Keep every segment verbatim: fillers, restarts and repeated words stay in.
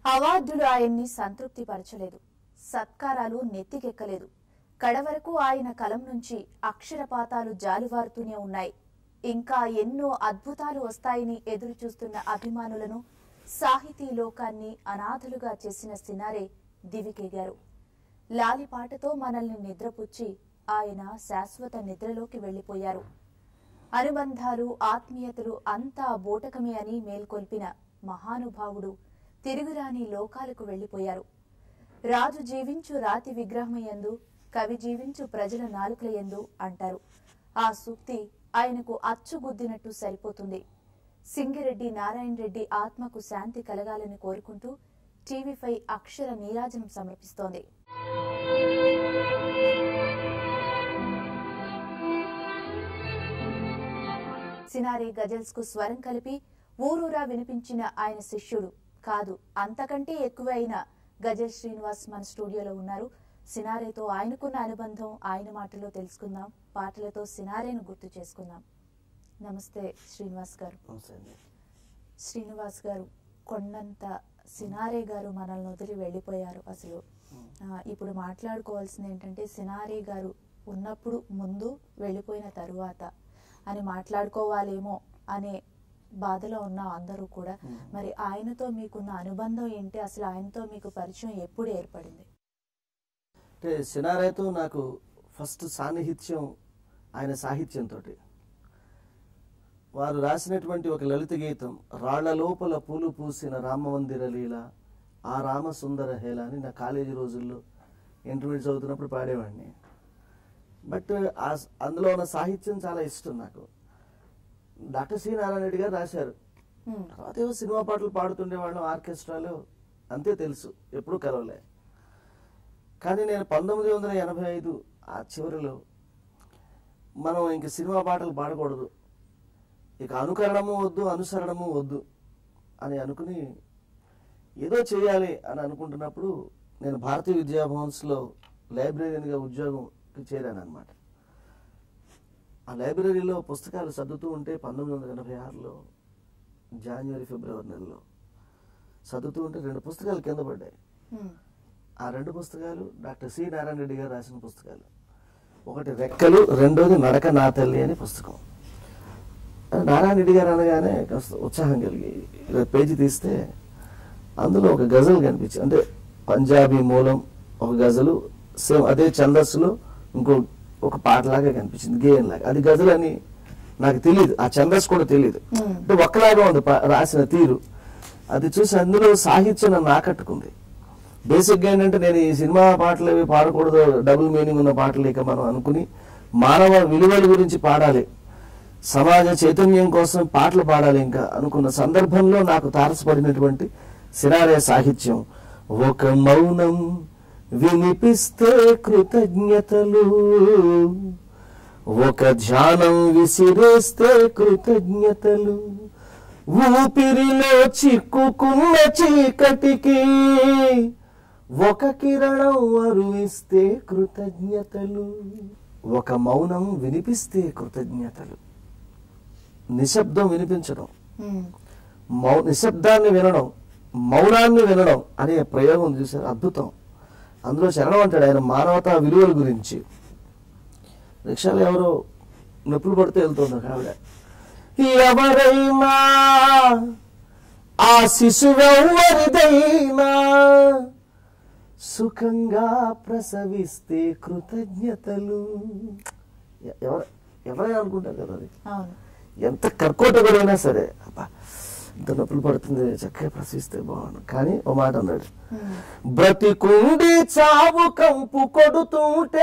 అవార్డులు ఆయన్ని సంతృప్తి పరచలేదు. సత్కారాలు నెత్తికెక్కలేదు. కడవరకు ఆయన కలం నుంచి అక్షరపాతాలు జాలువారుతూనే ఉన్నాయి. ఇంకా ఎన్నో అద్భుతాలు వస్తాయని ఎదురు చూస్తున్న అభిమానులను, సాహితీ లోకాన్ని అనాథలుగా చేసిన సినారే దివికెగారు. లాలిపాటతో మనల్ని నిద్రపుచ్చి ఆయన శాశ్వత నిద్రలోకి వెళ్లిపోయారు. అనుబంధాలు, ఆత్మీయతలు అంతా బోటకమే అని మేల్కొల్పిన మహానుభావుడు తిరుగురాని లోకాలకు వెళ్లిపోయారు. రాజు జీవించు రాతి విగ్రహమయందు, కవి జీవించు ప్రజల నాలుకలయందు అంటారు. ఆ సూక్తి ఆయనకు అచ్చుగుద్దినట్టు సరిపోతుంది. సింగిరెడ్డి నారాయణ రెడ్డి ఆత్మకు శాంతి కలగాలని కోరుకుంటూ టీవీ ఫైవ్ అక్షర నీరాజనం సమర్పిస్తోంది. సినారే గజల్స్ కు స్వరం కలిపి ఊరూరా వినిపించిన ఆయన శిష్యుడు కాదు, అంతకంటే ఎక్కువ అయిన గజల్ శ్రీనివాస్ మన స్టూడియోలో ఉన్నారు. సినారేతో ఆయనకున్న అనుబంధం ఆయన మాటల్లో తెలుసుకుందాం. పాటలతో సినారేను గుర్తు చేసుకుందాం. నమస్తే శ్రీనివాస్ గారు. శ్రీనివాస్ గారు, కొండంత సినారే గారు మనల్ని వదిలి వెళ్ళిపోయారు. అసలు ఇప్పుడు మాట్లాడుకోవాల్సింది ఏంటంటే సినారే గారు ఉన్నప్పుడు, ముందు, వెళ్ళిపోయిన తరువాత అని మాట్లాడుకోవాలేమో అనే బాధలో ఉన్న అందరూ కూడా. మరి ఆయనతో మీకున్న అనుబంధం ఏంటి? అసలు ఆయనతో మీకు పరిచయం ఎప్పుడు ఏర్పడింది? అంటే సినారేతో నాకు ఫస్ట్ సాన్నిహిత్యం ఆయన సాహిత్యంతో. వారు రాసినటువంటి ఒక లలిత గీతం, రాళ్ల లోపల పూలు పూసిన రామమందిర లీల ఆ రామ సుందర హేళ అని నా కాలేజీ రోజుల్లో ఇంటర్మీడియట్ చదువుతున్నప్పుడు పాడేవాడిని. బట్ అందులో ఉన్న సాహిత్యం చాలా ఇష్టం నాకు. డాక్టర్ సి నారాయణ రెడ్డి గారు రాశారు. తర్వాత ఏవో సినిమా పాటలు పాడుతుండేవాళ్ళం ఆర్కెస్ట్రాలో, అంతే తెలుసు, ఎప్పుడూ కలవలే. కానీ నేను పంతొమ్మిది వందల ఎనభై ఐదు ఆ చివరిలో మనం ఇంక సినిమా పాటలు పాడకూడదు, ఇక అనుకరణము వద్దు, అనుసరణము వద్దు అని అనుకుని ఏదో చేయాలి అని అనుకుంటున్నప్పుడు నేను భారతీయ విద్యాభవన్స్లో లైబ్రరీగా ఉద్యోగంకి చేరాను అనమాట. ఆ లైబ్రరీలో పుస్తకాలు సర్దుతూ ఉంటే పంతొమ్మిది వందల ఎనభై ఆరులో జనవరి ఫిబ్రవరి నెలలో సర్దుతూ ఉంటే రెండు పుస్తకాలు కింద పడ్డాయి. ఆ రెండు పుస్తకాలు డాక్టర్ సి నారాయణ రెడ్డి గారు రాసిన పుస్తకాలు. ఒకటి రెక్కలు, రెండోది నడక నా తల్లి అనే పుస్తకం. నారాయణ రెడ్డి గారు అనగానే కాస్త ఉత్సాహం కలిగి పేజీ తీస్తే అందులో ఒక గజల్ కనిపించింది. అంటే పంజాబీ మూలం ఒక గజలు, సేమ్ అదే ఛందస్సులో ఇంకో ఒక పాటలాగా కనిపించింది, గేయం లాగా. అది గజల్ అని నాకు తెలియదు, ఆ ఛందస్సు కూడా తెలియదు. అంటే ఒక్కలాగా ఉంది రాసిన తీరు. అది చూసి అందులో సాహిత్యం నన్ను ఆకట్టుకుంది. బేసిక్గా ఏంటంటే నేను ఈ సినిమా పాటలు అవి పాడకూడదు, డబుల్ మీనింగ్ ఉన్న పాటలు ఇక మనం అనుకుని మానవ విలువల గురించి పాడాలి, సమాజ చైతన్యం కోసం పాటలు పాడాలి ఇంకా అనుకున్న సందర్భంలో నాకు తారసపడినటువంటి సినారే సాహిత్యం. ఒక మౌనం వినిపిస్తే కృతజ్ఞతలు, ఒక ధ్యానం విసిరేస్తే కృతజ్ఞతలు, ఊపిరిలో చిక్కుకున్న చీకటికి ఒక కిరణం అరువిస్తే కృతజ్ఞతలు. ఒక మౌనం వినిపిస్తే కృతజ్ఞతలు. నిశ్శబ్దం వినిపించడం, మౌ నిశ్శబ్దాన్ని వినడం, మౌనాన్ని వినడం అనే ప్రయోగం చూశారు, అద్భుతం. అందులో చరణం అంటాడు ఆయన మానవతా విలువల గురించి. రిక్షాలు ఎవరో నొప్పులు పడితే వెళ్తుంది ఒక ఆవిడ, ఎవరైనా ఆ శిశువెవరిదైనా సుఖంగా ప్రసవిస్తే కృతజ్ఞతలు. ఎవరు ఎవరైనా అనుకుంటారు కదా, అది ఎంత కర్కోటకుడైనా సరే, అబ్బా ఇంత నొప్పులు పడుతుంది, చక్కగా ప్రసవిస్తే బాగుండు. కానీ ఓ మాట అన్నాడు, బ్రతికుండి చావు కంపు కొడుతుంటే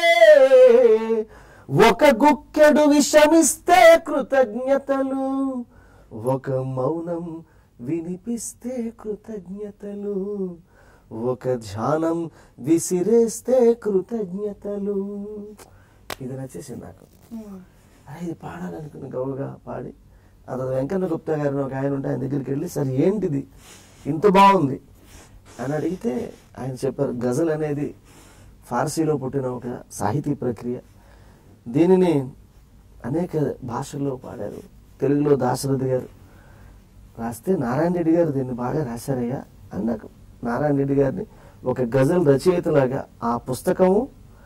ఒక గుక్కెడు విషమిస్తే కృతజ్ఞతలు, ఒక మౌనం వినిపిస్తే కృతజ్ఞతలు, ఒక ధ్యానం విసిరేస్తే కృతజ్ఞతలు. ఇది నచ్చేసింది నాకు. అరే ఇది పాడాలనుకున్న గౌరవగా పాడి, అతను వెంకన్న గుప్తా గారిని ఒక ఆయన ఉంటే ఆయన దగ్గరికి వెళ్ళి, సరే ఏంటిది ఇంత బాగుంది అని అడిగితే ఆయన చెప్పారు, గజల్ అనేది ఫార్సీలో పుట్టిన ఒక సాహితీ ప్రక్రియ, దీనిని అనేక భాషల్లో పాడారు. తెలుగులో దాశరథి గారు రాస్తే నారాయణ రెడ్డి గారు దీన్ని బాగా రాశారయ్యా, అని నాకు నారాయణ రెడ్డి గారిని ఒక గజల్ రచయితలాగా ఆ పుస్తకము,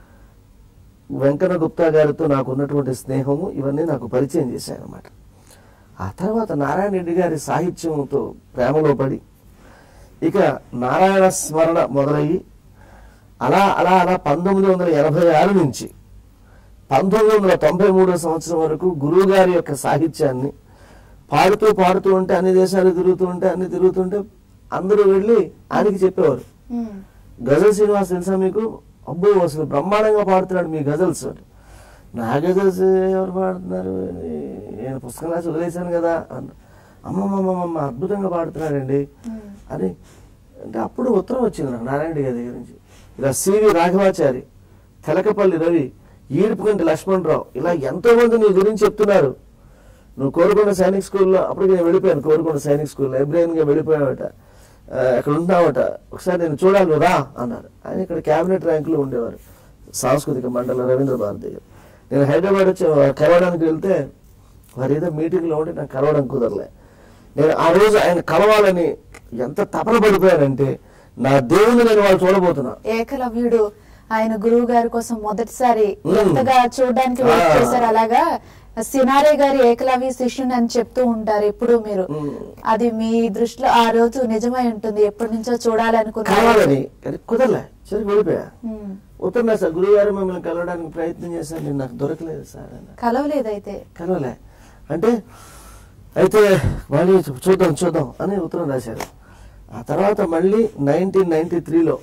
వెంకన్న గుప్తా గారితో నాకు ఉన్నటువంటి స్నేహము ఇవన్నీ నాకు పరిచయం చేశాయన్నమాట. ఆ తర్వాత నారాయణ రెడ్డి గారి సాహిత్యంతో ప్రేమలో పడి ఇక నారాయణ స్మరణ మొదలయ్యి అలా అలా అలా పంతొమ్మిది వందల ఎనభై ఆరు నుంచి పంతొమ్మిది వందల తొంభై మూడో సంవత్సరం వరకు గురువు గారి యొక్క సాహిత్యాన్ని పాడుతూ పాడుతూ ఉంటే అన్ని దేశాలు తిరుగుతూ ఉంటే అన్ని తిరుగుతుంటే అందరూ వెళ్ళి ఆయనకి చెప్పేవారు, గజల్ శ్రీనివాస్ తెలుసా మీకు? అబ్బో అసలు బ్రహ్మాండంగా పాడుతున్నాడు మీ గజల్స్. నా గజల్స్ ఎవరు పాడుతున్నారు, నేను పుస్తకం రాసి వదిలేశాను కదా అన్న. అమ్మమ్మమ్మమ్మ అద్భుతంగా పాడుతున్నాడండి అని అంటే అప్పుడు ఉత్తరం వచ్చింది నాకు నారాయణ రెడ్డి గారి దగ్గర నుంచి. ఇలా సివి రాఘవాచారి, తెలకపల్లి రవి, ఈడుపుగంటి లక్ష్మణరావు ఇలా ఎంతో మంది నీ గురించి చెప్తున్నారు. నువ్వు కోరుకొండ సైనిక్ స్కూల్లో అప్పటికి నేను వెళ్ళిపోయాను, కోరుకొండ సైనిక్ స్కూల్ లైబ్రరీగా వెళ్ళిపోయావట, అక్కడ ఉంటున్నావట, ఒకసారి నేను చూడాలి రా అన్నారు. ఆయన ఇక్కడ క్యాబినెట్ ర్యాంకులో ఉండేవారు సాంస్కృతిక మండలం రవీంద్ర భారతి దగ్గర. నేను హైదరాబాద్ వచ్చి కలవడానికి వెళ్తే వారు ఏదో మీటింగ్లో ఉంటే నాకు కలవడం కుదరలే. నేను ఆ రోజు ఆయన కలవాలని ఎంత తపన పడిపోయానంటే నా దేవుని నేను వాళ్ళు చూడబోతున్నా. ఏకలవ్యుడు ఆయన గురువు గారి కోసం మొదటిసారి ఎంతగా చూడడానికి వెయిట్ చేశారు. అలాగా సినారే గారి ఏకలవ్య శిష్యుని అని చెప్తూ ఉంటారు ఎప్పుడు మీరు. అది మీ దృష్టిలో ఆ రోజు నిజమై ఉంటుంది, ఎప్పటి నుంచో చూడాలనుకున్నారని కుదరలే. సరే వెళ్ళిపోయా. ఉత్తరం సార్ గురువు గారు మిమ్మల్ని కలవడానికి ప్రయత్నం చేశాను, నేను నాకు దొరకలేదు సార్. కలవలేదు అయితే కలవలే అంటే అయితే మళ్ళీ చూద్దాం చూద్దాం అని ఉత్తరం రాశారు. ఆ తర్వాత మళ్ళీ నైన్టీన్ నైన్టీ త్రీలో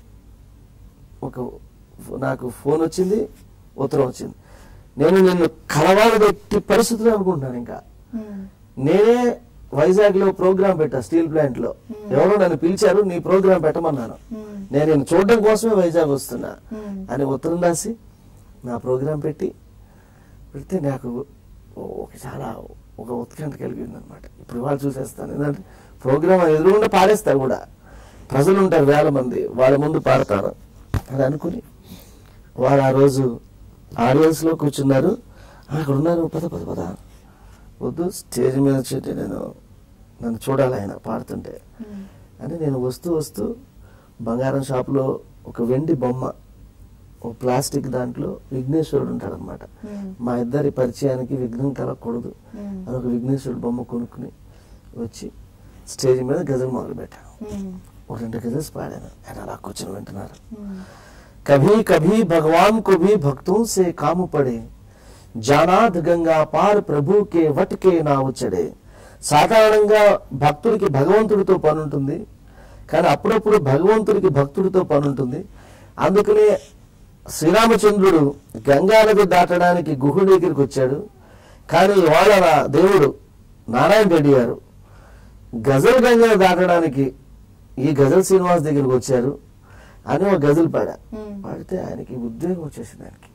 ఒక నాకు ఫోన్ వచ్చింది, ఉత్తరం వచ్చింది. నేను నిన్ను కలవాలి పెట్టి పరిస్థితులు అనుకుంటున్నాను. ఇంకా నేనే వైజాగ్ లో ప్రోగ్రామ్ పెట్టా, స్టీల్ ప్లాంట్ లో ఎవరో నన్ను పిలిచారు, నీ ప్రోగ్రామ్ పెట్టమన్నాను, నేను నిన్ను చూడడం కోసమే వైజాగ్ వస్తున్నా అని ఉత్తరం రాసి నా ప్రోగ్రాం పెట్టి పెడితే నాకు ఒక చాలా ఒక ఉత్కంఠ కలిగింది అనమాట. ఇప్పుడు వాళ్ళు చూసేస్తాను, ఎందుకంటే ప్రోగ్రామ్ ఎదురుగుండా పాడేస్తారు కూడా, ప్రజలు ఉంటారు వేల మంది, వాళ్ళ ముందు పాడతారు అని అనుకుని వారు ఆ రోజు ఆడియన్స్ లో కూర్చున్నారు. అక్కడ ఉన్నారు, పద పద పద వద్దు స్టేజ్ మీద వచ్చి నేను నన్ను చూడాలి ఆయన పాడుతుంటే అని నేను వస్తూ వస్తూ బంగారం షాపులో ఒక వెండి బొమ్మ, ఒక ప్లాస్టిక్ దాంట్లో విఘ్నేశ్వరుడు ఉంటాడు అనమాట. మా ఇద్దరి పరిచయానికి విఘ్నం కలగకూడదు అని ఒక విఘ్నేశ్వరుడు బొమ్మ కొనుక్కుని వచ్చి స్టేజ్ మీద గజల్ మొదలు పెట్టాను. ఒక రెండు గజల్స్ పాడాను, ఆయన అలా కూర్చొని వింటున్నారు. కభీ కభీ భగవాన్ को भी भक्तों से काम पड़े, జానాద్ గంగా పార్ ప్రభుకే వట్కే నా ఉచ్చడే. సాధారణంగా భక్తుడికి భగవంతుడితో పని ఉంటుంది, కానీ అప్పుడప్పుడు భగవంతుడికి భక్తుడితో పని ఉంటుంది. అందుకనే శ్రీరామచంద్రుడు గంగా నది దాటడానికి గుహుడి దగ్గరికి వచ్చాడు, కానీ ఇవాళ నా దేవుడు నారాయణ రెడ్డి గారు గజల్ గంగా దాటడానికి ఈ గజల్ శ్రీనివాస్ దగ్గరికి వచ్చారు అని ఒక గజల్ పాడా. పాడితే ఆయనకి ఉద్వేగం వచ్చేసింది. ఆయనకి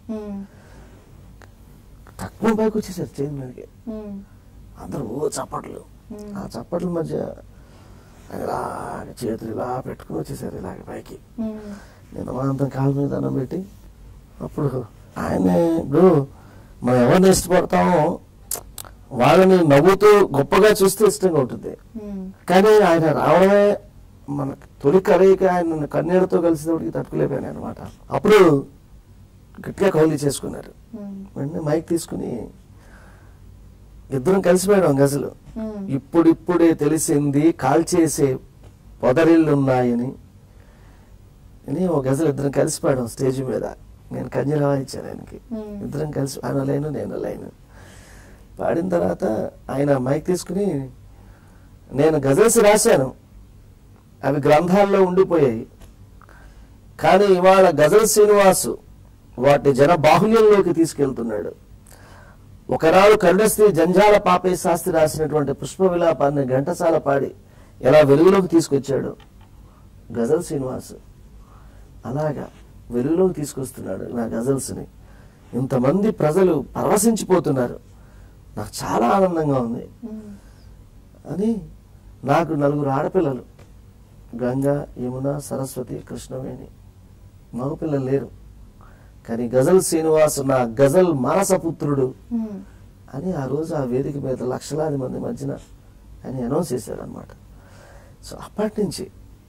తక్కువ పైకి వచ్చేసారు చేతి మీదకి, అందరూ ఓ చప్పట్లు. ఆ చప్పట్ల మధ్య ఇలా చేతులు ఇలా పెట్టుకుని వచ్చేసారు ఇలాగ పైకి. నేను అంత కాళ్ళ మీద దండం పెట్టి అప్పుడు ఆయన ఇప్పుడు మనం ఎవరిని ఇష్టపడతామో వాళ్ళని నవ్వుతూ గొప్పగా చూస్తే ఇష్టంగా ఉంటుంది, కానీ ఆయన రావడమే మన తొలి కలయిక ఆయన కన్నీళ్లతో కలిసినప్పటికి తట్టుకోలేకపోయాను అనమాట. అప్పుడు గట్టిగా కౌలి చేసుకున్నారు. వెంటనే మైక్ తీసుకుని ఇద్దరం కలిసిపోయాడు గజలు. ఇప్పుడిప్పుడే తెలిసింది కాల్చేసే పొదరిల్లున్నాయని అని ఒక గజలు ఇద్దరం కలిసిపోయాడు స్టేజ్ మీద. నేను కన్యరావా ఇచ్చాను ఆయనకి, ఇద్దరం కలిసి ఆయన లైను నేను లైను పాడిన తర్వాత ఆయన మైక్ తీసుకుని నేను గజల్స్ రాశాను, అవి గ్రంథాల్లో ఉండిపోయాయి, కానీ ఇవాళ గజల్ శ్రీనివాసు వాటి జన బాహుల్యంలోకి తీసుకెళ్తున్నాడు. ఒకనాడు కరుణశ్రీ జంజాల పాపయ్య శాస్త్రి రాసినటువంటి పుష్ప విలాపాన్ని ఘంటసాల పాడి ఎలా వెలుగులోకి తీసుకొచ్చాడు గజల్ శ్రీనివాసు, అలాగా వెలుగులోకి తీసుకొస్తున్నాడు నా గజల్స్ని. ఇంతమంది ప్రజలు పరవశించిపోతున్నారు, నాకు చాలా ఆనందంగా ఉంది అని. నాకు నలుగురు ఆడపిల్లలు, గంగా, యమున, సరస్వతి, కృష్ణవేణి. మగపిల్లలు లేరు, కానీ గజల్ శ్రీనివాసు నా గజల్ మానసపుత్రుడు అని ఆ రోజు ఆ వేదిక మీద లక్షలాది మంది మధ్యన అని అనౌన్స్ చేశారు అనమాట. సో అప్పటి నుంచి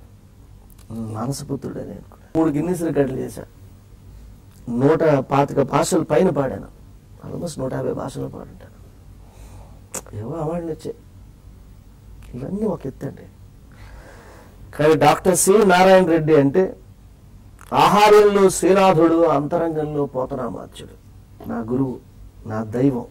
మానసపుత్రుడే నేను కూడా. మూడు గిన్నీస్ రికార్డులు చేశా, నూట పాతిక భాషలు పైన పాడాను, ఆల్మోస్ట్ నూట యాభై భాషలు పాడుంటాను. ఏవో అవార్డులు వచ్చాయి. ఇవన్నీ ఒక ఎత్తండి. కానీ డాక్టర్ సి నారాయణ రెడ్డి అంటే ఆహార్యంలో శ్రీనాథుడు, అంతరంగంలో పోతనామాత్యుడు, నా గురువు, నా దైవం.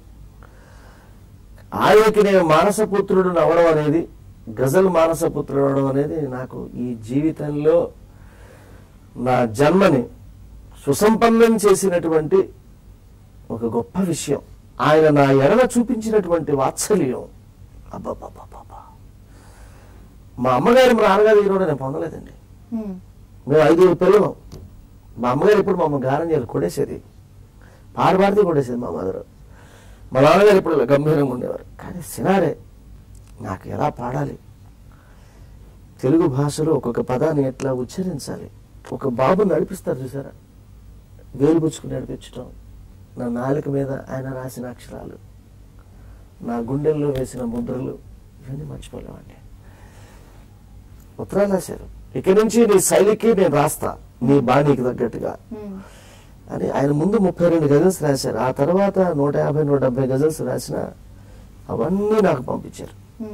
ఆయనకి నేను మానసపుత్రుడు అవడం అనేది, గజల్ మానసపుత్రుడు అవడం అనేది నాకు ఈ జీవితంలో నా జన్మని సుసంపన్నం చేసినటువంటి ఒక గొప్ప విషయం. ఆయన నా ఎడల చూపించినటువంటి వాత్సల్యం అబ్బబ్బబ్బబ్బా. మా అమ్మగారు మా నాన్నగారు ఈ రోజు నేను పొందలేదండి. మేము ఐదుగురు పిల్లలు. మా అమ్మగారు ఇప్పుడు మమ్మల్ని గారం చేయాలి, కొడేసేది, పాడు పాడితే కొడేసేది మా మదరు. మా నాన్నగారు ఇప్పుడు గంభీరంగా ఉండేవారు. కానీ సినారే నాకు ఎలా పాడాలి, తెలుగు భాషలో ఒక్కొక్క పదాన్ని ఎట్లా ఉచ్చరించాలి. ఒక బాబు నడిపిస్తారు చూసారా, వేలు పుచ్చుకుని నడిపించడం, నా నాలుక మీద ఆయన రాసిన అక్షరాలు, నా గుండెల్లో వేసిన ముద్రలు, ఇవన్నీ మర్చిపోలేమండి. ఉత్తరాలు రాశారు, ఇక నుంచి నీ శైలికి నేను రాస్తా, నీ బాణీకి తగ్గట్టుగా అని ఆయన ముందు ముప్పై రెండు గజల్స్ రాశారు. ఆ తర్వాత నూట యాభై నూట డెబ్బై గజల్స్ రాసిన అవన్నీ నాకు పంపించారు.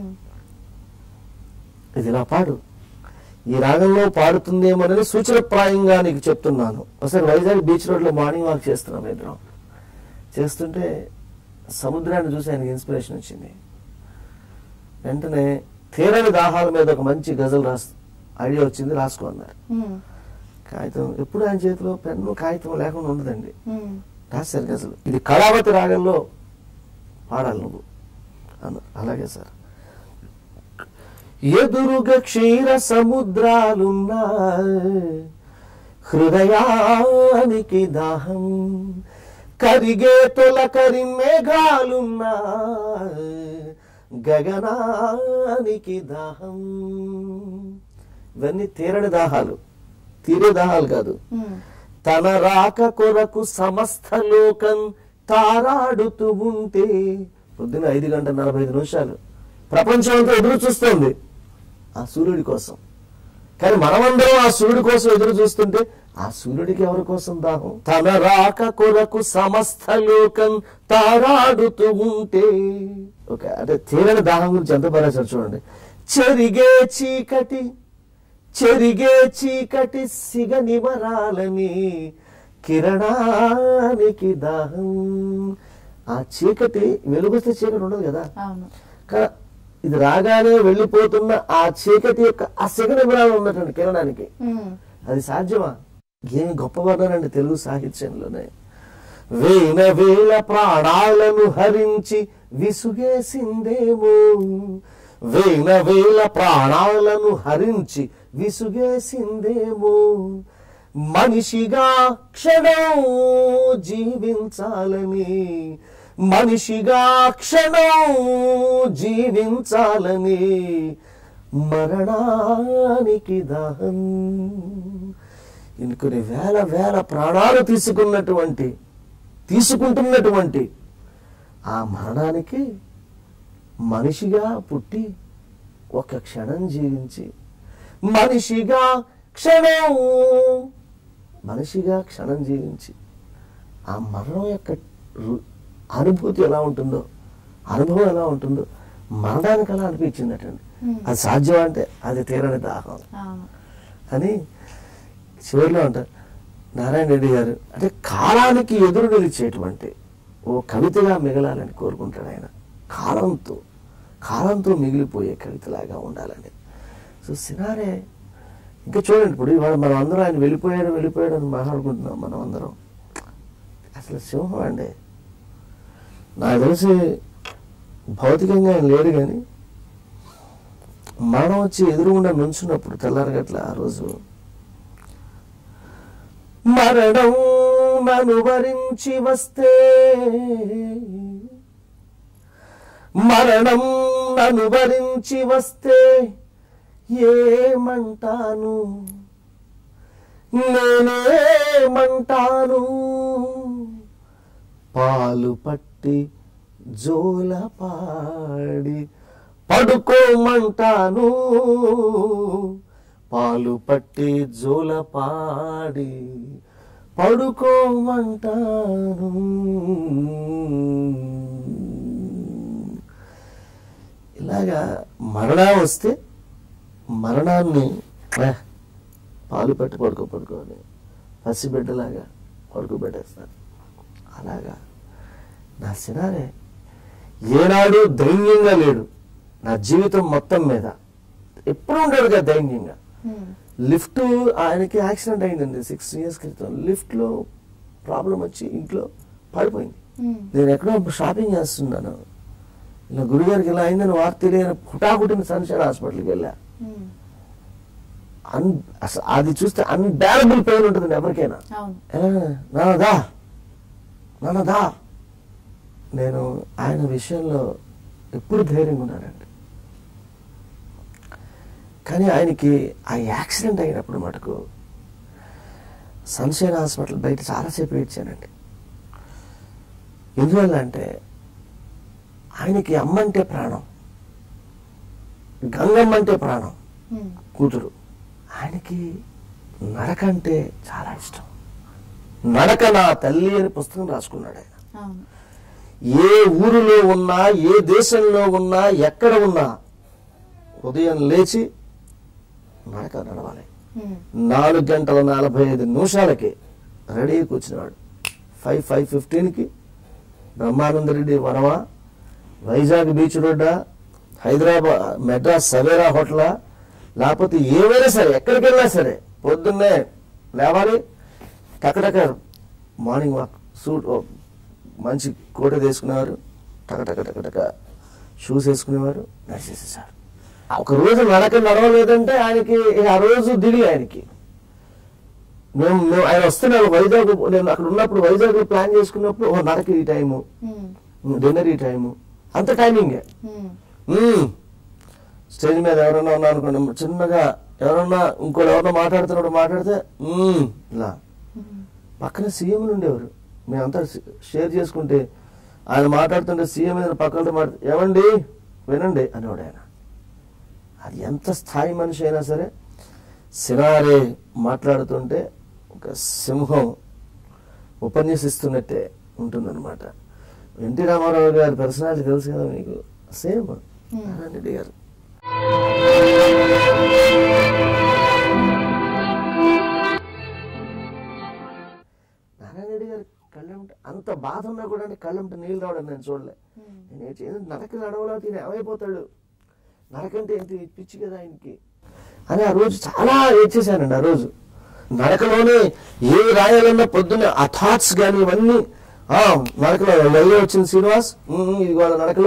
ఇది ఇలా పాడు, ఈ రాగంలో పాడుతుందేమోనని సూచనప్రాయంగా నీకు చెప్తున్నాను. ఒకసారి వైజాగ్ బీచ్ రోడ్లో మార్నింగ్ వాక్ చేస్తున్నాం ఇద్దరం. చేస్తుంటే సముద్రాన్ని చూసి ఆయనకి ఇన్స్పిరేషన్ వచ్చింది. వెంటనే తీరని దాహాల మీద ఒక మంచి గజల్ రాసు ఐడియా వచ్చింది, రాసుకో అన్నారు. కాగితం ఎప్పుడు ఆయన చేతిలో పెన్ను కాగితం లేకుండా ఉండదండి. రాశారు గజలు, ఇది కళావతి రాగంలో పాడాలి నువ్వు అన్నారు. అలాగే సార్. ఎదురుగా క్షీర సముద్రాలున్నా, హృదయానికి దాహం, కరిగే తొలకరి మేఘాలున్నా, గగనానికి దాహం. ఇవన్నీ తీరని దాహాలు, తీరే దాహాలు కాదు. తన రాక కొరకు సమస్త లోకం తారాడుతూ ఉంటే, పొద్దున్న ఐదు గంటల నలభై ఐదు నిమిషాలు ప్రపంచం అంతా ఎదురు చూస్తుంది ఆ సూర్యుడి కోసం. కానీ మనమందరం ఆ సూర్యుడి కోసం ఎదురు చూస్తుంటే ఆ సూర్యుడికి ఎవరి కోసం దాహం? తన రాక కొరకు సమస్త లోకం తారాడుతూ ఉంటే. ఓకే, అంటే తీరని దాహం గురించి ఎంత పరాశారు చూడండి. చెరిగే చీకటి చెరిగే చీకటి సిగ నిమరాలని, కిరణానికి దాహం. ఆ చీకటి వెలుగుస్తే చీకటి ఉండదు కదా, ఇది రాగానే వెళ్ళిపోతున్న ఆ చీకటి యొక్క ఆ సిగ నిమరాలు ఉన్నటువంటి కిరణానికి. అది సాధ్యమా? ఏమి గొప్ప వర్ణనండి తెలుగు సాహిత్యంలోనే. వేల వేల ప్రాణాలను హరించి విసుగేసిందేమో, వేల వేల ప్రాణాలను హరించి విసుగేసిందేమో, మనిషిగా క్షణం జీవించాలని, మనిషిగా క్షణం జీవించాలని, మరణానికి దాహం. ఇంకొన్ని వేల వేల ప్రాణాలు తీసుకున్నటువంటి తీసుకుంటున్నటువంటి ఆ మరణానికి మనిషిగా పుట్టి ఒక క్షణం జీవించి, మనిషిగా క్షణం మనిషిగా క్షణం జీవించి ఆ మరణం యొక్క అనుభూతి ఎలా ఉంటుందో, అనుభవం ఎలా ఉంటుందో మరణానికి ఎలా అనిపించింది అటండి. అది సాధ్యం అంటే అది తీరని దాహం అని చివరిలో అంటారు నారాయణ రెడ్డి గారు. అంటే కాలానికి ఎదురు నిలిచేటువంటి ఓ కవితగా మిగలాలని కోరుకుంటాడు ఆయన. కాలంతో కాలంతో మిగిలిపోయే కవితలాగా ఉండాలని. సో సినారే ఇంకా చూడండి, ఇప్పుడు ఇవాళ మనం అందరం ఆయన వెళ్ళిపోయాడు వెళ్ళిపోయాడు అని మాట్లాడుకుంటున్నాం మనం అందరం. అసలు సింహం అండి. నాకు తెలిసి భౌతికంగా ఆయన లేడు, కానీ మరణం వచ్చి ఎదురుగుండా నుంచున్నప్పుడు తెల్లారగట్ల ఆ రోజు, మరణం నన్ను వరించి వస్తే, మరణం నన్ను వరించి వస్తే ఏమంటాను, నేనేమంటాను, పాలు పట్టి జోల పాడి పడుకోమంటాను, పాలు పట్టి జోల పాడి పడుకోమంటాను. ఇలాగా మరణం వస్తే మరణాన్ని పాలు పట్టి పడుకో పడుకోని పసిబిడ్డలాగా పడుకోబెట్టేస్తాను. అలాగా నా సినారే ఏనాడు దైన్యంగా లేడు. నా జీవితం మొత్తం మీద ఎప్పుడు ఉంటాడు కదా దైన్యంగా. లిఫ్ట్ ఆయనకి యాక్సిడెంట్ అయిందండి సిక్స్ ఇయర్స్ క్రితం. లిఫ్ట్ లో ప్రాబ్లం వచ్చి ఇంట్లో పడిపోయింది. నేను ఎక్కడో షాపింగ్ చేస్తున్నాను, ఇలా గురుగారికి ఇలా అయిందని వార్త తెలియని హుటాహుటిని సన్షైన్ హాస్పిటల్కి వెళ్ళా. అన్ అది చూస్తే అన్బేరబుల్ పెయిన్ ఉంటుంది ఎవరికైనా. నాన్నదా నాన్నదా నేను ఆయన విషయంలో ఎప్పుడు ధైర్యంగా ఉన్నానండి. కానీ ఆయనకి ఆ యాక్సిడెంట్ అయినప్పుడు మటుకు సన్షైన్ హాస్పిటల్ బయట చాలాసేపు ఏడ్చానండి. ఎందువల్ల అంటే ఆయనకి అమ్మంటే ప్రాణం, గంగమ్మ అంటే ప్రాణం కూతురు. ఆయనకి నడక అంటే చాలా ఇష్టం. నడక నా తల్లి అని పుస్తకం రాసుకున్నాడు ఆయన. ఏ ఊరిలో ఉన్నా, ఏ దేశంలో ఉన్నా, ఎక్కడ ఉన్నా ఉదయం లేచి నడక నడవాలి. నాలుగు గంటల నలభై ఐదు నిమిషాలకి రెడీ కూర్చున్నాడు. ఫైవ్ ఫైవ్ ఫిఫ్టీన్కి బ్రహ్మానందరెడ్డి వనమా, వైజాగ్ బీచ్ రోడ్డా, హైదరాబాద్ మెడ్రాస్ సవేరా హోటలా, లేకపోతే ఏమైనా సరే ఎక్కడికి వెళ్ళినా సరే పొద్దున్నే లేవాలి, టకటక మార్నింగ్ వాక్, సూట్ మంచి కోట వేసుకునేవారు, టకటక టకటక షూస్ వేసుకునేవారు, నడిచేసేసారు. ఒక రోజు నడక నడవలేదంటే ఆయనకి ఆ రోజు దిగి ఆయనకి మేము మేము ఆయన వస్తున్నాడు వైజాగ్. నేను అక్కడ ఉన్నప్పుడు వైజాగ్ ప్లాన్ చేసుకున్నప్పుడు ఓ నడక ఈ టైము, డిన్నర్ ఈ టైము, అంత టైమింగే. స్టేజ్ మీద ఎవరన్నా ఉన్నా అనుకోండి, చిన్నగా ఎవరన్నా ఇంకోటి ఎవరన్నా మాట్లాడుతున్నాడు మాట్లాడితే ఇలా పక్కన సీఎం ఉండేవారు. మేమంతా షేర్ చేసుకుంటే ఆయన మాట్లాడుతుంటే సీఎం మీద పక్కన మాట్లాడు, ఏమండి వినండి అనేవాడు ఆయన. అది ఎంత స్థాయి మనిషి అయినా సరే సినారే మాట్లాడుతుంటే ఒక సింహం ఉపన్యసిస్తున్నట్టే ఉంటుందన్నమాట. ఎన్టీ రామారావు గారి పర్సనాలిటీ తెలుసు కదా మీకు, సేమ్ నారాయణ రెడ్డి గారు. నారాయణ రెడ్డి గారి కళ్ళంట అంత బాధ ఉన్నా కూడా అంటే కళ్ళంట నీళ్ళు రావడం నేను చూడలే. నేను నడక నడవలో తిని ఏమైపోతాడు, నడకంటే ఎంత పిచ్చి కదా ఆయనకి అని ఆ రోజు చాలా ఏడ్చేశానండి. ఆ రోజు నడకలోనే ఏ రాయాలన్నా పొద్దున్న ఆ థాట్స్ కానీ ఇవన్నీ నడకలో లైలో వచ్చింది. శ్రీనివాస్ ఇది వాళ్ళ నడకలో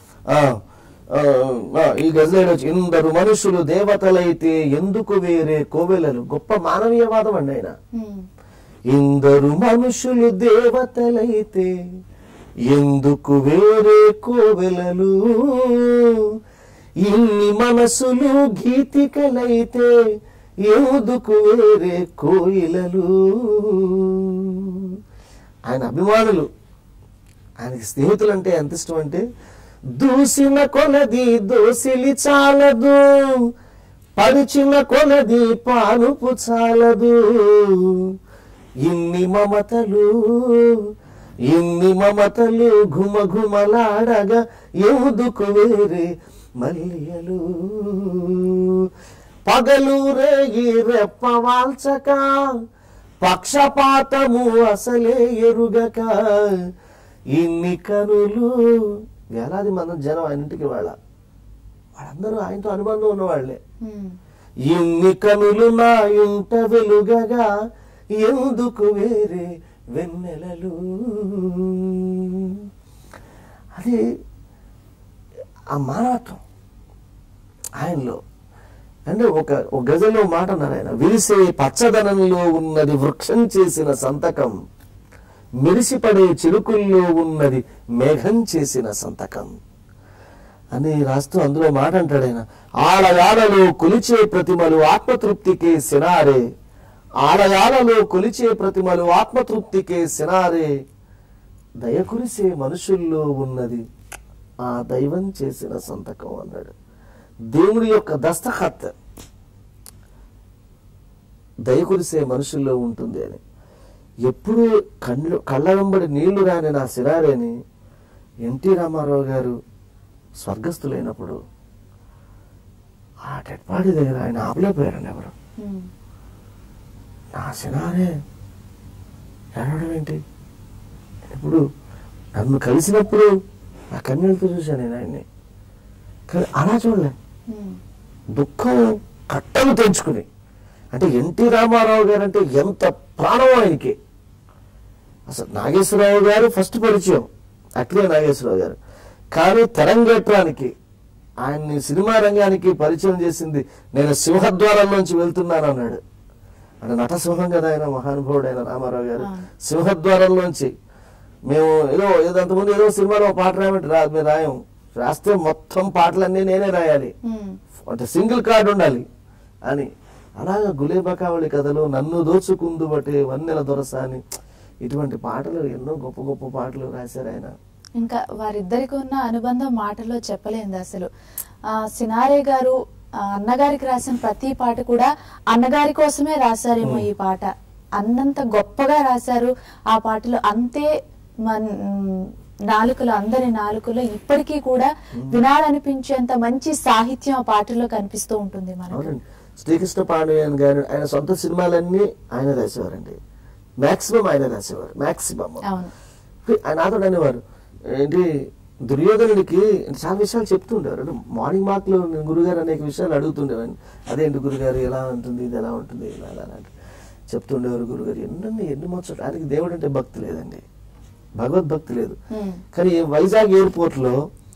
ఈ గజలేడు వచ్చి, ఇందరు మనుషులు దేవతలైతే ఎందుకు వేరే కోవెలలు. గొప్ప మానవీయవాదం అండి ఆయన. ఇందరు మనుషులు దేవతలైతే ఎందుకు వేరే కోవెలలు, ఇన్ని మనసులు గీతికలైతే ఎందుకు వేరే కోయిలలు. ఆయన అభిమానులు, ఆయనకి స్నేహితులు అంటే ఎంత ఇష్టం అంటే, దూసిన కొలది దోసిలి చాలదు, పరిచిన కొలది పానుపు చాలదు, ఇన్ని మమతలు ఇన్ని మమతలు ఘుమ ఘుమలాడగా ఎందుకు వేరే మల్లియలు. పగలు రేగి రెప్పవాల్చక పక్షపాతము అసలే ఎరుగక, ఇన్ని కనులు వేలాది మంది జనం ఆయన ఇంటికి వాళ్ళ వాళ్ళందరూ ఆయనతో అనుబంధం ఉన్నవాళ్లే. ఇన్ని కనులు నా ఇంట వెలుగగా ఎందుకు వేరే వెన్నెలలు. అది ఆ మానవత్వం ఆయనలో. అంటే ఒక ఒక గజలో మాట అన్నారు ఆయన, విరిసే పచ్చదనంలో ఉన్నది వృక్షం చేసిన సంతకం, మెరిసిపడే చిరుకుల్లో ఉన్నది మేఘం చేసిన సంతకం అని రాస్తూ అందులో మాట అంటాడు ఆయన. ఆలయాలలో కొలిచే ప్రతిమలు ఆత్మతృప్తికే సినారే, ఆలయాలలో కొలిచే ప్రతిమలు ఆత్మతృప్తికే సినారే, దయకురిసే మనుషుల్లో ఉన్నది ఆ దైవం చేసిన సంతకం అన్నాడు. దేవుడి యొక్క దస్తఖత్ దయ కురిసే మనుషుల్లో ఉంటుంది అని. ఎప్పుడు కళ్ళు కళ్ళ వెంబడి నీళ్లు రాని నా సినారేని ఎన్టీ రామారావు గారు స్వర్గస్థులైనప్పుడు ఆ డెడ్ బాడీ దగ్గర ఆయన ఆపలేకపోయారండి ఎవరు. నా సినారే ఏడవడం ఏంటి? ఇప్పుడు నన్ను కలిసినప్పుడు ఆ కన్నీళ్ళతో చూశాను నేను ఆయన్ని, కానీ అలా చూడలే. దుఃఖం కట్టలు తెంచుకుని, అంటే ఎన్టీ రామారావు గారు అంటే ఎంత ప్రాణం ఆయనకి. అసలు నాగేశ్వరరావు గారు ఫస్ట్ పరిచయం, అట్లే నాగేశ్వరరావు గారు, కానీ తెరంగేట్రానికి ఆయన్ని సినిమా రంగానికి పరిచయం చేసింది నేను సింహద్వారంలోంచి వెళ్తున్నాను అన్నాడు. అంటే నటసింహం కదా ఆయన, మహానుభావుడు అయిన రామారావు గారు. సింహద్వారంలోంచి మేము ఏదో ఏదో అంతకుముందు ఏదో సినిమాలో పాట రాయమంటే రా మేము రాయం, రాస్తే మొత్తం పాటలన్నీ నేనే రాయాలి, అంటే సింగిల్ కార్డు ఉండాలి అని. అలాగా గులేబకావళి కథలు, నన్ను దోచుకుందు బట్టి వన్నెల దొరసాని, ఇటువంటి పాటలు ఎన్నో గొప్ప గొప్ప పాటలు రాశారు ఆయన. ఇంకా వారిద్దరికి ఉన్న అనుబంధం మాటలో చెప్పలేదు అసలు. ఆ సినారే గారు అన్నగారికి రాసిన ప్రతి పాట కూడా అన్నగారి కోసమే రాశారేమో ఈ పాట, అన్నంత గొప్పగా రాశారు ఆ పాటలు. అంతే మన నాలుకలో, అందరి నాలుకలో ఇప్పటికీ కూడా వినాలనిపించేంత మంచి సాహిత్యం ఆ పాటల్లో కనిపిస్తూ ఉంటుంది మనకు. శ్రీకృష్ణ పాండవన్ గారు ఆయన సొంత సినిమాలన్నీ ఆయన రాసేవారండి, మాక్సిమం ఆయన రాసేవారు, మాక్సిమం. ఆయన నాతో అనేవారు ఏంటి దుర్యోధనుడికి చాలా విషయాలు చెప్తుండేవారు. మార్నింగ్ వాక్ లో నేను గురుగారు అనేక విషయాలు అడుగుతుండేవాడిని, అదేంటి గురుగారు ఎలా ఉంటుంది, ఇది ఎలా ఉంటుంది, ఇలా అలా చెప్తుండేవారు. గురుగారు ఎన్ని ఎన్ని మొత్తం ఆయనకి దేవుడు అంటే భక్తి లేదండి, భగవద్భక్తి లేదు. కానీ వైజాగ్ ఎయిర్పోర్ట్ లో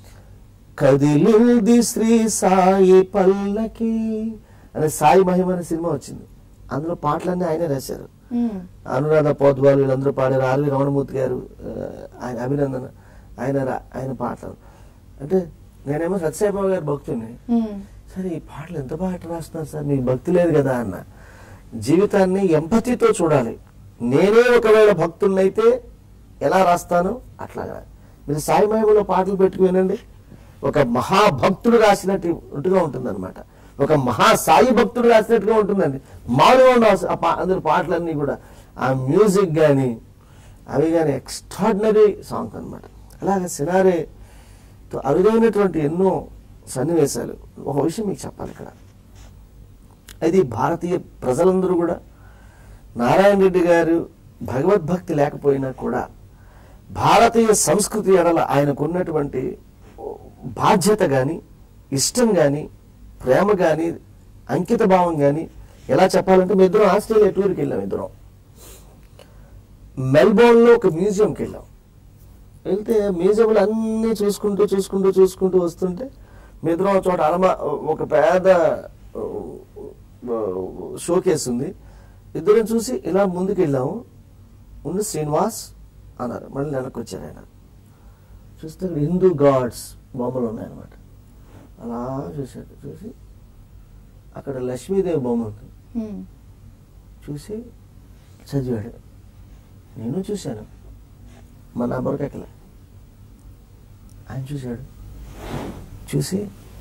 కదిలింది శ్రీ సాయి పల్లకి అనే సాయి మహిమ అనే సినిమా వచ్చింది. అందులో పాటలన్నీ ఆయనే రాశారు. అనురాధ పోద్వాల్ వీళ్ళందరూ పాడారు. ఆర్వి రమణమూర్తి గారు, ఆయన అభినందన, ఆయన ఆయన పాటలు. అంటే నేనేమో సత్యసాయిబాబు గారు భక్తుని, సరే ఈ పాటలు ఎంత బాగా రాస్తున్నారు సార్, మీకు భక్తి లేదు కదా అన్న. జీవితాన్ని ఎంపతితో చూడాలి. నేనే ఒకవేళ భక్తున్నైతే ఎలా రాస్తాను అట్లాగా. మీరు సాయి మహిమలో పాటలు పెట్టుకు వినండి, ఒక మహాభక్తుడు రాసినట్టుగా ఉంటుంది అనమాట, ఒక మహా సాయి భక్తుడు రాసినట్టుగా ఉంటుందండి. మామూలుగా ఉండవు అందరు పాటలన్నీ కూడా, ఆ మ్యూజిక్ కానీ అవి కానీ ఎక్స్ట్రాడినరీ సాంగ్ అనమాట. అలాగే సినారేతో అరుదైనటువంటి ఎన్నో సన్నివేశాలు. ఒక విషయం మీకు చెప్పాలి ఇక్కడ, అది భారతీయ ప్రజలందరూ కూడా నారాయణ రెడ్డి గారు భగవద్భక్తి లేకపోయినా కూడా భారతీయ సంస్కృతి ఎడల ఆయనకున్నటువంటి బాధ్యత కానీ, ఇష్టం కానీ, ప్రేమ కానీ, అంకిత భావం కానీ ఎలా చెప్పాలంటే, మీ ఇద్దరం ఆస్ట్రేలియా టూర్కి వెళ్ళాం. ఇద్దరం మెల్బోర్న్లో ఒక మ్యూజియంకి వెళ్ళాం. వెళ్తే మ్యూజియంలో అన్నీ చూసుకుంటూ చూసుకుంటూ చూసుకుంటూ వస్తుంటే మీ ఇద్దరం చోట అలమా ఒక పెద్ద షోకేస్ ఉంది. ఇద్దరం చూసి ఇలా ముందుకు వెళ్ళాము. ముందు శ్రీనివాస్ అన్నారు, మళ్ళీ వెనక్కి వచ్చారు ఆయన. చూస్తే హిందూ గాడ్స్ బొమ్మలు ఉన్నాయన్నమాట. అలా చూశాడు, చూసి అక్కడ లక్ష్మీదేవి బొమ్మ ఉంది, చూసి చదివాడు. నేను చూశాను, మా నంబర్కి ఎక్కలే. ఆయన చూశాడు, చూసి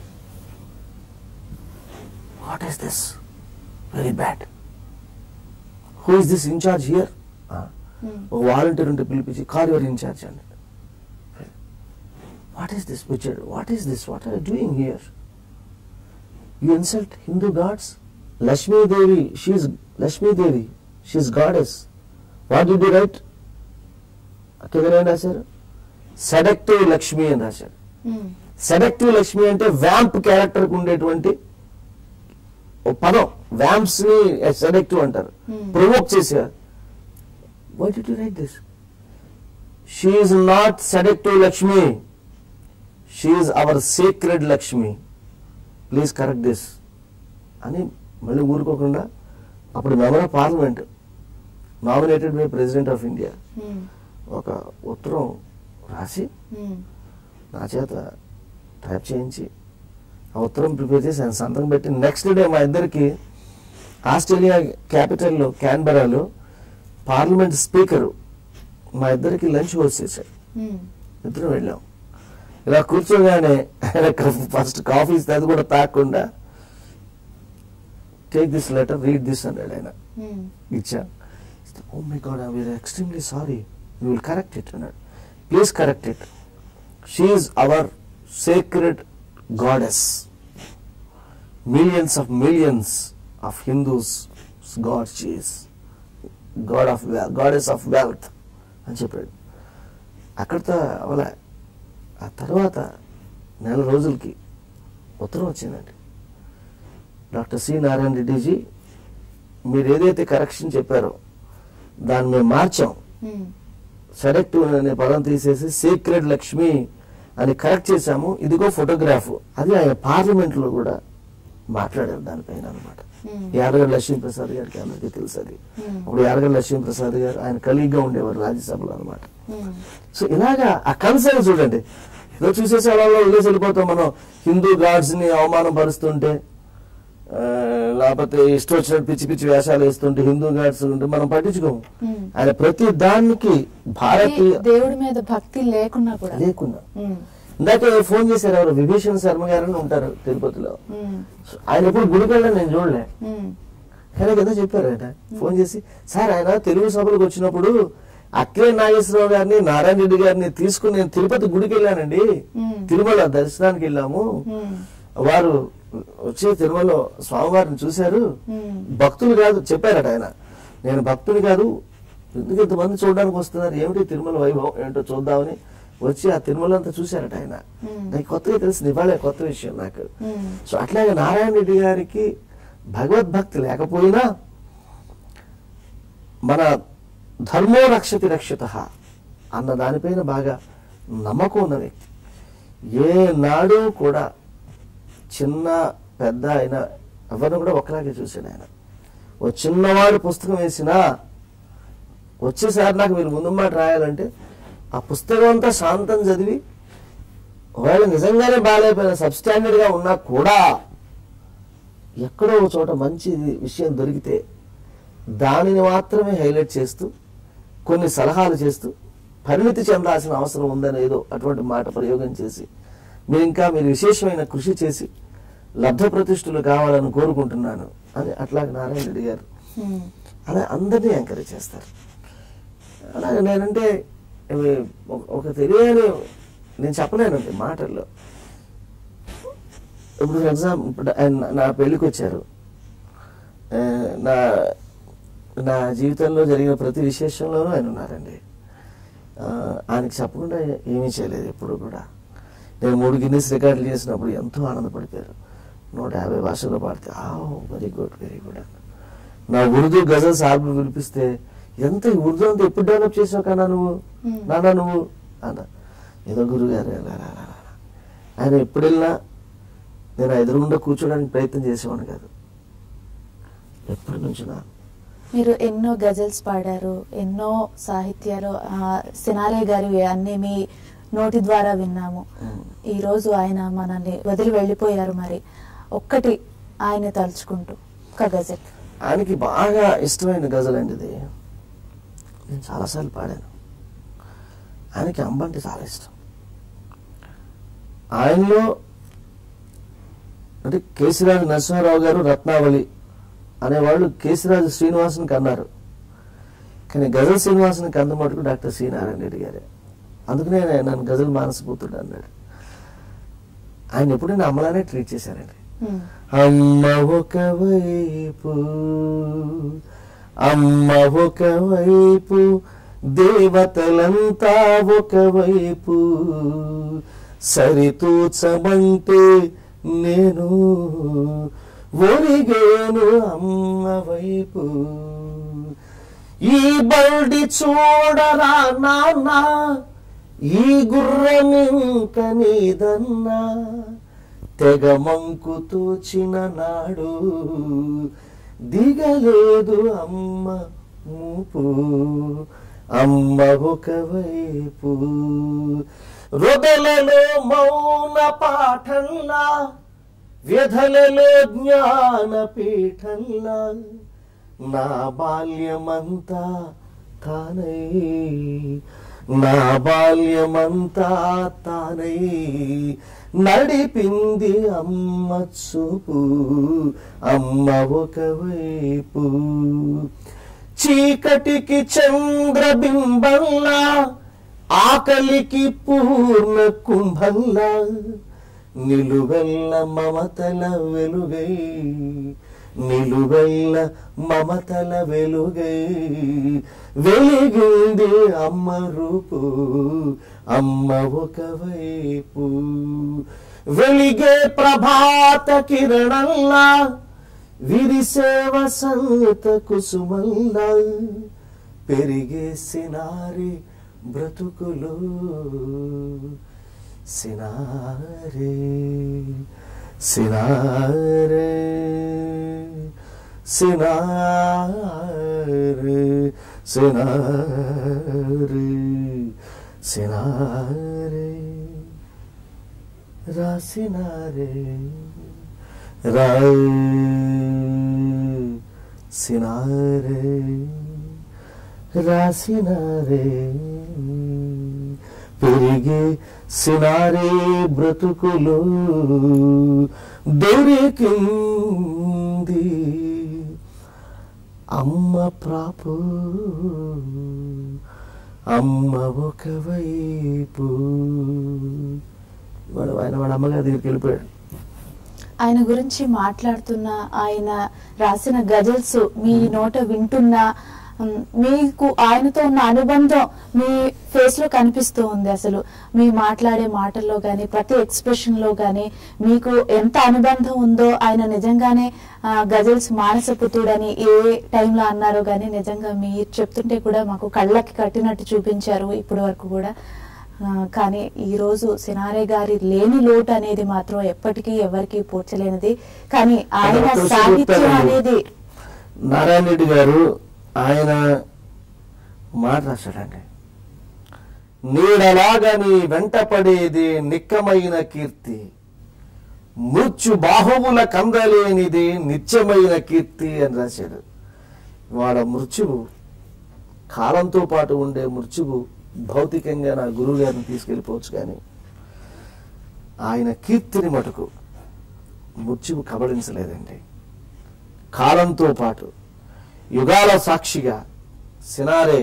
what is this, very bad, who is this incharge here. ఒక వాలంటీర్ ఉంటే పిలిపించి కాల్ యువర్ ఇన్ఛార్జ్ అన్నాడు. What is this, Richard? What is this? What are you doing here? You insult Hindu gods? Lakshmi Devi, she is Lakshmi Devi, she is goddess. What did you write? Akkedana rasaru? Seductive Lakshmi అని రాశారు. Seductive Lakshmi అంటే vamp character కు ఉండేటువంటి ఓ పదం. వ్యాంప్స్ ని seductive అంటారు, provoke చేసేవారు. Why did you write this? She is not seductive Lakshmi. She is our sacred Lakshmi. Please correct this. అని మళ్ళీ ఊరుకోకుండా అప్పుడు member of parliament nominated by president of India ఒక ఉత్తరం రాసి నా చేత టైప్ చేయించి ఆ ఉత్తరం ప్రిపేర్ చేసి ఆయన సంతకం పెట్టి నెక్స్ట్ డే మా ఇద్దరికి ఆస్ట్రేలియా క్యాపిటల్లో క్యాన్బెరాలో పార్లమెంట్ స్పీకరు మా ఇద్దరికి లంచ్ హోస్ట్ చేశారు. ఇద్దరం వెళ్ళాం. ఇలా కూర్చోగానే ఆయన ఫస్ట్ కాఫీ ఇస్తే అది కూడా తాగకుండా take this letter, read this అన్నాడు ఆయన. Hmm. ఇచ్చా. Oh my god, I am extremely sorry, you will correct it అన్నాడు. Please correct it. She is our sacred goddess. Millions of millions of Hindus god she is god of goddess of wealth అని చెప్పాడు. అక్కడితో అవలా. ఆ తర్వాత నెల రోజులకి ఉత్తరం వచ్చిందండి. డాక్టర్ సి నారాయణ రెడ్డిజీ, మీరు ఏదైతే కరెక్షన్ చెప్పారో దాన్ని మేము మార్చాం. సెడక్టివ్ అనే పదం తీసేసి సీక్రెట్ లక్ష్మి అని కరెక్ట్ చేశాము. ఇదిగో ఫోటోగ్రాఫ్. అది ఆయన పార్లమెంట్ లో కూడా మాట్లాడారు దానిపైన అనమాట. యాదగడ్డ లక్ష్మీప్రసాద్ గారికి అందరికీ తెలుసు అది. అప్పుడు యాదగడ్డ లక్ష్మీప్రసాద్ గారు ఆయన కలీగ్గా ఉండేవారు రాజ్యసభలో అనమాట. సో ఇలాగా ఆ కన్సర్న్ చూడండి. ఏదో చూసేసే వాళ్ళలో వదిలేసి వెళ్ళిపోతాం మనం. హిందూ గాడ్స్ ని అవమానం పరుస్తుంటే, లేకపోతే ఇష్టం వచ్చినట్టు పిచ్చి పిచ్చి వేషాలు వేస్తుంటే, హిందూ గాడ్స్ ఉంటే మనం పట్టించుకోము. ఆయన ప్రతి దానికి భారతీయ దేవుడి మీద భక్తి లేకున్నా కూడా లేకున్నా. ఇందాక ఫోన్ చేశారు ఎవరు, విభీషణ్ శర్మ గారు అని ఉంటారు తిరుపతిలో. ఆయన ఎప్పుడు గుడికి వెళ్ళాను నేను చూడలే, కానీ కదా చెప్పారు ఆయన ఫోన్ చేసి, సార్ ఆయన తెలుగు సభలకు వచ్చినప్పుడు అక్కే నాగేశ్వరరావు గారిని నారాయణ రెడ్డి గారిని తీసుకుని నేను తిరుపతి గుడికి వెళ్ళానండి, తిరుమల దర్శనానికి వెళ్ళాము. వారు వచ్చి తిరుమలలో స్వామివారిని చూశారు. భక్తులు కాదు చెప్పారట ఆయన, నేను భక్తుని కాదు, ఎందుకు ఇంతమంది చూడడానికి వస్తున్నారు, ఏమిటి తిరుమల వైభవం ఏంటో చూద్దామని వచ్చి ఆ తిరుమల అంతా చూశారట ఆయన. నాకు కొత్తగా తెలిసింది, ఇవాళ కొత్త విషయం నాకు. సో అట్లాగే నారాయణ రెడ్డి గారికి భగవద్భక్తి లేకపోయినా మన ధర్మో రక్షతి రక్షిత అన్న దానిపైన బాగా నమ్మకం ఉన్న వ్యక్తి. ఏ నాడు కూడా చిన్న పెద్ద అయినా ఎవరిని కూడా ఒకలాగే చూశాడు ఆయన. ఓ చిన్నవాడు పుస్తకం వేసినా వచ్చేసారి నాకు మీరు ముందు మాట రాయాలంటే ఆ పుస్తకం అంతా శాంతం చదివి, ఒకవేళ నిజంగానే బాగాలేకపోయినా సబ్స్టాండర్డ్ గా ఉన్నా కూడా ఎక్కడో ఒక చోట మంచి విషయం దొరికితే దానిని మాత్రమే హైలైట్ చేస్తూ కొన్ని సలహాలు చేస్తూ పరిణితి చెందాల్సిన అవసరం ఉందని ఏదో అటువంటి మాట ప్రయోగం చేసి, మీరు ఇంకా మీరు విశేషమైన కృషి చేసి లబ్ధ ప్రతిష్ఠులు కావాలని కోరుకుంటున్నాను అని అట్లాగే నారాయణ రెడ్డి గారు అలా అందరినీ ఎంకరేజ్ చేస్తారు. అలాగే నేనంటే ఒక తెలియని నేను చెప్పలేనండి మాటల్లో. ఇప్పుడు ఫర్ ఎగ్జాంపుల్ ఇప్పుడు ఆయన నా పెళ్ళికి వచ్చారు. నా నా జీవితంలో జరిగిన ప్రతి విశేషంలోనూ ఆయన ఉన్నారండి. ఆయనకి చెప్పకుండా ఏమీ చేయలేదు ఎప్పుడు కూడా. నేను మూడు గిన్నెస్ రికార్డులు చేసినప్పుడు ఎంతో ఆనందపడిపోయారు. నూట యాభై భాషల్లో పాడితే ఆ వెరీ గుడ్ వెరీ గుడ్ అన్న. నా ఉర్దూ గజల్స్ ఆల్బమ్ వినిపిస్తే ఎంత ఉర్దూ అంతా ఎప్పుడు డెవలప్ చేసావు కన్నా నువ్వు నాన్న నువ్వు అన్న. ఏదో గురుగారు ఆయన ఎప్పుడు వెళ్ళినా నేను ఎదురుగుండా కూర్చోడానికి ప్రయత్నం చేసేవాడిని కాదు, ఎప్పటి నుంచినా. మీరు ఎన్నో గజల్స్ పాడారు, ఎన్నో సాహిత్యాలు సినారే గారి అన్ని మీ నోటి ద్వారా విన్నాము. ఈ రోజు ఆయన మనల్ని వదిలి వెళ్ళిపోయారు. మరి ఒక్కటి ఆయన తలుచుకుంటూ ఒక గజల్. ఆయనకి బాగా ఇష్టమైన గజల్ అండి ఇది. నేను చాలాసార్లు పాడాను. ఆయనకి అంబ అంటే చాలా ఇష్టం. ఆయనలో అంటే కేశిరాజు నరసింహారావు గారు రత్నావళి అనేవాళ్ళు కేశిరాజు శ్రీనివాసుని కన్నారు, కానీ గజల్ శ్రీనివాసుని కందమటుకు డాక్టర్ సి నారాయణ రెడ్డి గారే. అందుకనే నన్ను గజల్ మానసపుత్రుడు అన్నాడు. ఆయన ఎప్పుడైనా అమ్మలానే ట్రీట్ చేశారండి. అమ్మ ఒకవైపు అమ్మ ఒకవైపు దేవతలంతా ఒకవైపు, సరితూచమంటే నేను ఒరిగేను అమ్మ వైపు. ఈ బండి చూడరా నాన్న, ఈ గుర్రం ఇంక నీదన్నా, తెగ మంకు తోచిన నాడు దిగలేదు అమ్మ మూపు. అమ్మ ఒకవైపు రొదలలో మౌన పాఠంలా, వ్యధలలో జ్ఞాన పీఠంలా, నా బాల్యమంతా తానై నా బాల్యమంతా తానై నడిపింది అమ్మ చూపు, అమ్మ ఒకవైపు. చీకటికి చంద్రబింబంలా, ఆకలికి పూర్ణ కుంభంలా, నిలువెల్ల మమతల వెలుగై, నిలువెల్ల మమతల వెలుగై వెలిగింది అమ్మ రూపు, అమ్మ ఒకవైపు. వెలిగే ప్రభాత కిరణంలా, విరిసే వసంత కుసుమల్లా, పెరిగే సినారి బ్రతుకులు, సినారే సినారే సినారే సినారే సినారే రాసినారే రాయ్ సినారే రాసినారే పెరిగే సినారే బ్రతుకులు దొరికింది అమ్మ ప్రాపు, అమ్మ ఒకవైపు. వాడు ఆయన వాడు అమ్మగారి దగ్గరికి వెళ్ళిపోయాడు. ఆయన గురించి మాట్లాడుతున్న, ఆయన రాసిన గజల్స్ మీ నోట వింటున్నా మీకు ఆయనతో ఉన్న అనుబంధం మీ ఫేస్ లో కనిపిస్తూ ఉంది. అసలు మీ మాట్లాడే మాటల్లో గానీ, ప్రతి ఎక్స్ప్రెషన్ లో గానీ మీకు ఎంత అనుబంధం ఉందో, ఆయన నిజంగానే గజల్స్ మానసపుత్రుడని ఏ టైంలో అన్నారో గానీ నిజంగా మీరు చెప్తుంటే కూడా మాకు కళ్ళకి కట్టినట్టు చూపించారు ఇప్పటి వరకు కూడా. కానీ ఈ రోజు సినారే గారి లేని లోటు అనేది మాత్రం ఎప్పటికీ ఎవరికి పూడ్చలేనిది. కానీ ఆయన సాహిత్యం అనేది, నారాయణ రెడ్డి గారు ఆయన మాట రాశాడండి, నీడలాగా నీ వెంట పడేది నిక్కమైన కీర్తి, మృత్యు బాహువుల కందలేనిది నిత్యమైన కీర్తి అని రాశాడు. వాడ మృత్యువు, కాలంతో పాటు ఉండే మృత్యువు భౌతికంగా నా గురువు గారిని తీసుకెళ్ళిపోవచ్చు, కానీ ఆయన కీర్తిని మటుకు మృత్యువు కబళించలేదండి. కాలంతో పాటు యుగాల సాక్షిగా సినారే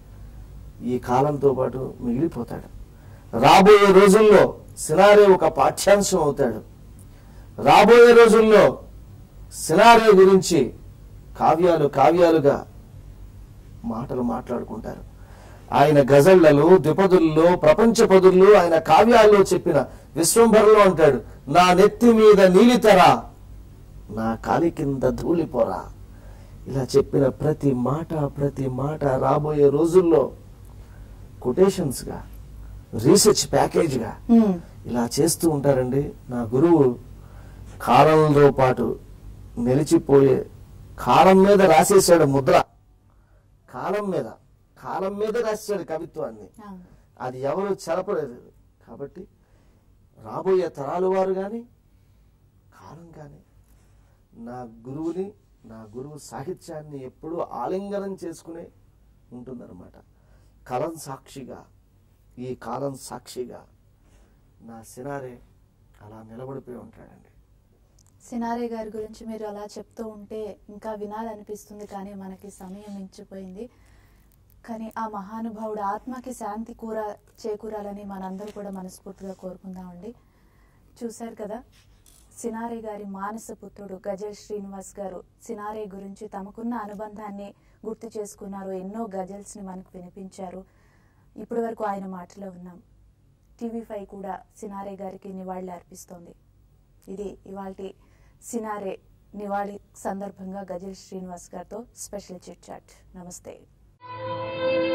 ఈ కాలంతో పాటు మిగిలిపోతాడు. రాబోయే రోజుల్లో సినారే ఒక పాఠ్యాంశం అవుతాడు. రాబోయే రోజుల్లో సినారే గురించి కావ్యాలు కావ్యాలుగా మాటలు మాట్లాడుకుంటారు. ఆయన గజళ్లలో, ద్విపదుల్లో, ప్రపంచ పదుల్లో, ఆయన కావ్యాల్లో చెప్పిన విశ్వంభరంలో అంటాడు, నా నెత్తి మీద నీలితరా, నా కాలి కింద ధూళిపోరా. ఇలా చెప్పిన ప్రతి మాట ప్రతి మాట రాబోయే రోజుల్లో కొటేషన్స్గా, రీసెర్చ్ ప్యాకేజ్గా ఇలా చేస్తూ ఉంటారండి. నా గురువు కాలంతో పాటు నిలిచిపోయే, కాలం మీద రాసేసాడు ముద్ర, కాలం మీద కాలం మీద రాసేసాడు కవిత్వాన్ని. అది ఎవరు చెరపలేదు. కాబట్టి రాబోయే తరాలు వారు కానీ, కాలం కానీ నా గురువుని, నా గురువు సాహిత్యాన్ని ఎప్పుడూ ఆలింగనం చేసుకునే ఉంటుందన్నమాట. కాలం సాక్షిగా, ఈ కాలం సాక్షిగా నా సినారే అలా నిలబడిపోయి ఉంటాడండి. సినారే గారి గురించి మీరు అలా చెప్తూ ఉంటే ఇంకా వినాలనిపిస్తుంది, కానీ మనకి సమయం మించిపోయింది. కానీ ఆ మహానుభావుడు ఆత్మకి శాంతి కూర చేకూరాలని మనందరూ కూడా మనస్ఫూర్తిగా కోరుకుందామండి. చూశారు కదా, సినారే గారి మానసపుత్రుడు గజల్ శ్రీనివాస్ గారు సినారే గురించి తమకున్న అనుబంధాన్ని గుర్తు చేసుకున్నారు. ఎన్నో గజల్స్ని మనకు వినిపించారు. ఇప్పటి వరకు ఆయన మాటలో ఉన్నాం. టీవీ ఫైవ్ కూడా సినారే గారికి నివాళులు అర్పిస్తోంది. ఇది ఇవాల్టి సినారే నివాళి సందర్భంగా గజల్ శ్రీనివాస్ గారితో స్పెషల్ చిట్ చాట్. నమస్తే.